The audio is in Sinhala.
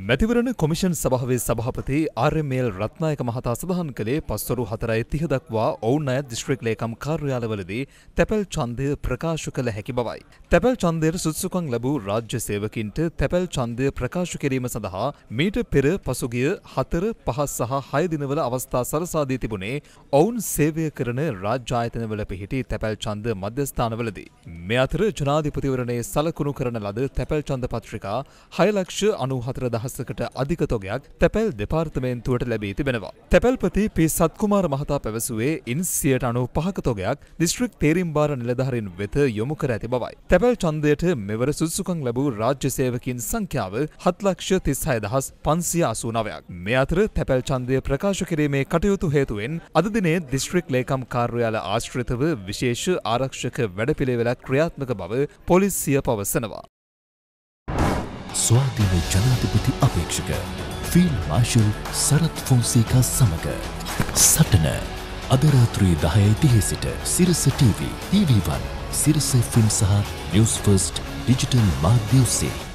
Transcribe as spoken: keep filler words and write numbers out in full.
මැතිවරණ කොමිෂන් සභාවේ සභාපති ආර් එම් එල් රත්නායක මහතා සඳහන් කළේ පස්වරු හතරයි තිහ දක්වා ඔවුන් අයත් දිස්ත්‍රික් ලේකම් කාර්යාලවලදී තැපැල් ඡන්දය ප්‍රකාශ කළ හැකි බවයි. තැපැල් ඡන්දයට සුදුසුකම් ලැබූ රාජ්‍ය සේවකින්ට තැපැල් ඡන්දය ප්‍රකාශ කිරීම සඳහා මීට පෙර පසුගිය හතර පහ සහ හය දිනවල අවස්ථා සලසා දී තිබුණේ ඔවුන් සේවය කරන රාජ්‍ය ආයතනවල පිහිටි තැපැල් ඡන්ද මධ්‍යස්ථානවලදී. මේ අතර ජනාධිපතිවරණයේ සලකුණු කරන ලද තැපැල් ඡන්ද පත්‍රිකා හය ලක්ෂ අනූහතර දහසකට අධික තොගයක් තැපැල් දෙපාර්තමේන්තුවට ලැබී තිබෙනවා. තැපැල්පති පී සත්කුමාර මහතා පැවසුවේ ඉන් සියයට අනූපහක තොගයක් දිස්ත්‍රික් තේරීම්බාර නිලධාරීන් වෙත යොමු කර ඇති බවයි. තැපැල් ඡන්දයට මෙවර සුදුසුකම් ලැබූ රාජ්‍ය සේවකීන් සංඛ්‍යාව හත් ලක්ෂ තිස් හය දහස් පන්සිය අසූ නවයක්. මේ අතර තැපැල් ඡන්දය ප්‍රකාශ කිරීමේ කටයුතු හේතුවෙන් අද දිනේ දිස්ත්‍රික් ලේකම් කාර්යාල ආශ්‍රිතව විශේෂ ආරක්ෂක වැඩපිළිවෙලක් ක්‍රියාත්මක බව පොලිසිය පවසනවා. ස්වාධීන ජනාධිපති අපේක්ෂක ෆීල්ඩ් මාර්ෂල් සරත් ෆොන්සේකා සමග සටන අද රාත්‍රී දහයයි තිහ සිට Sirasa TV TV one Sirasa film සහ නිවුස් ෆර්ස්ට් ඩිජිටල් මාධ්‍ය ඔස්සේ